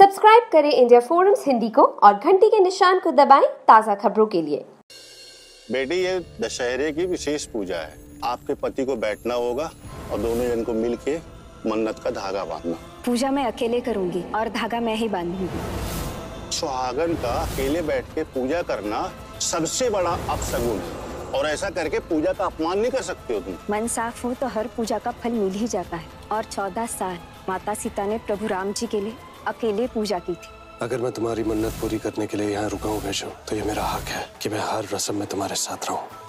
Subscribe करें India forums Hindi को और घंटी के निशान को दबाएं ताज़ा खबरों के लिए। बेटी, ये दशहरे की विशेष पूजा है। आपके पति को बैठना होगा और दोनों जन को मिलके मन्नत का धागा बांधना। पूजा मैं अकेले करूंगी और धागा मैं ही बांधूंगी। सुहागन का अकेले बैठ के पूजा करना सबसे बड़ा अपशगुन है और ऐसा करके पूजा का अपमान नहीं कर सकते हो तुम। मन साफ हो तो हर पूजा का फल मिल ही जाता है। और 14 साल माता सीता ने प्रभु राम जी के लिए अकेले पूजा की थी। अगर मैं तुम्हारी मन्नत पूरी करने के लिए यहाँ रुका हूँ वैष्णो, तो ये मेरा हक है कि मैं हर रस्म में तुम्हारे साथ रहूं।